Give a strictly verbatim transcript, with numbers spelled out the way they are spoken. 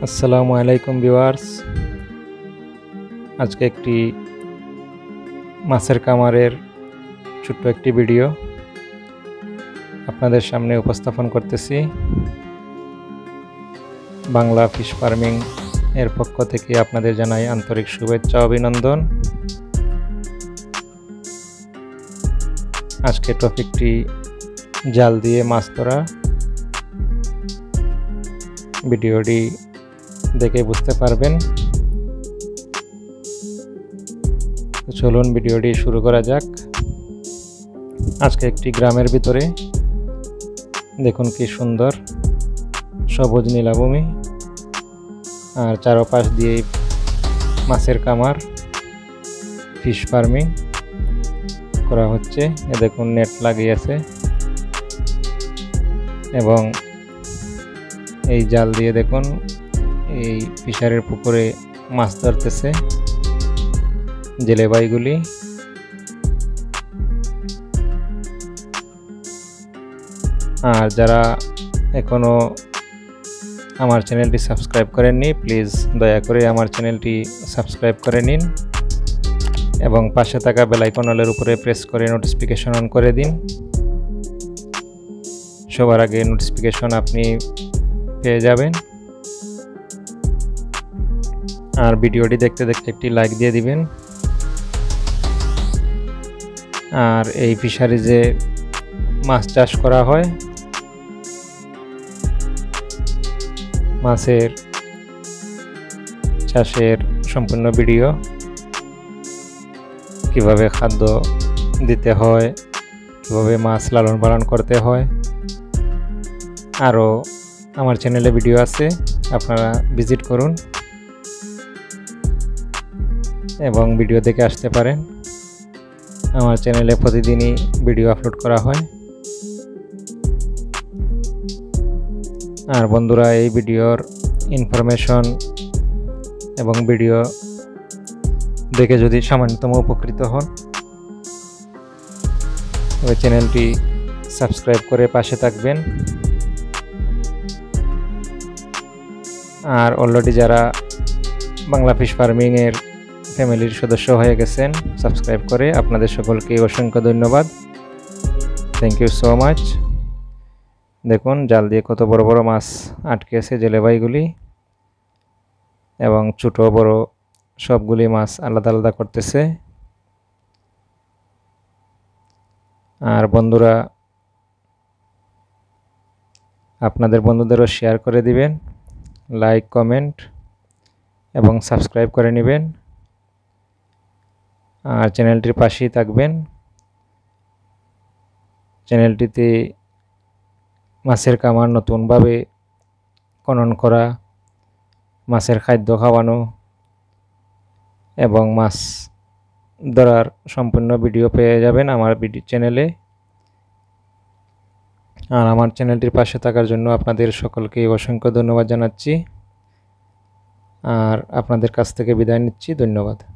আসসালামু আলাইকুম ভিউয়ার্স, আজকে একটি মাছের কামারের ছোট্ট একটি ভিডিও আপনাদের সামনে উপস্থাপন করতেছি। বাংলা ফিশ ফার্মিং এর পক্ষ থেকে আপনাদের জানাই আন্তরিক শুভেচ্ছা ও অভিনন্দন। আজকে টপিকটি জাল দিয়ে মাছ ধরা। ভিডিওটি দেখে বুঝতে পারবেন। চলুন ভিডিওটি শুরু করা যাক। আজকে একটি গ্রামের ভিতরে দেখুন কি সুন্দর সবুজ নীলাভূমি, আর চারপাশ দিয়ে মাছের কামার, ফিশ ফার্মিং করা হচ্ছে। এ দেখুন নেট লাগিয়েছে এবং এই জাল দিয়ে দেখুন এই ফিশারের পুকুরে মাছ ধরতেছে জেলে ভাইগুলি। আর যারা এখনো আমার চ্যানেলটি সাবস্ক্রাইব করেননি, প্লিজ দয়া করে আমার চ্যানেলটি সাবস্ক্রাইব করে নিন এবং পাশে থাকা বেল আইকনের উপরে প্রেস করে নোটিফিকেশন অন করে দিন। সবার আগে নোটিফিকেশন আপনি পেয়ে যাবেন। আর ভিডিওটি দেখতে দেখতে একটি লাইক দিয়ে দিবেন। আর এই ফিশারিজে মাছ চাষ করা হয়। মাছের চাষের সম্পূর্ণ ভিডিও, কিভাবে খাদ্য দিতে হয়, কিভাবে মাছ লালন পালন করতে হয়, আরও আমার চ্যানেলে ভিডিও আছে, আপনারা ভিজিট করুন এবং ভিডিও দেখে আসতে পারেন। আমার চ্যানেলে প্রতিদিনই ভিডিও আপলোড করা হয়। আর বন্ধুরা, এই ভিডিওর ইনফরমেশন এবং ভিডিও দেখে যদি সামান্যতম উপকৃত হন, তবে চ্যানেলটি সাবস্ক্রাইব করে পাশে থাকবেন। আর অলরেডি যারা বাংলা ফিশ ফার্মিংয়ের ফ্যামিলির সদস্য হয়ে গেছেন সাবস্ক্রাইব করে, আপনাদের সকলকে অসংখ্য ধন্যবাদ। Thank you so much. দেখুন জাল দিয়ে কত বড় বড় মাছ আটকে আছে জেলে ভাইগুলি, এবং ছোট বড় সবগুলি মাছ আলাদা আলাদা করতেছে। আর বন্ধুরা, আপনাদের বন্ধুদেরও শেয়ার করে দিবেন, লাইক কমেন্ট এবং সাবস্ক্রাইব করে নেবেন। আর চ্যানেলটির পাশেই থাকবেন। চ্যানেলটিতে মাছের কামার নতুনভাবে খনন করা, মাছের খাদ্য খাওয়ানো এবং মাছ ধরার সম্পূর্ণ ভিডিও পেয়ে যাবেন আমার ভিডিও চ্যানেলে। আর আমার চ্যানেলটির পাশে থাকার জন্য আপনাদের সকলকে অসংখ্য ধন্যবাদ জানাচ্ছি। আর আপনাদের কাছ থেকে বিদায় নিচ্ছি। ধন্যবাদ।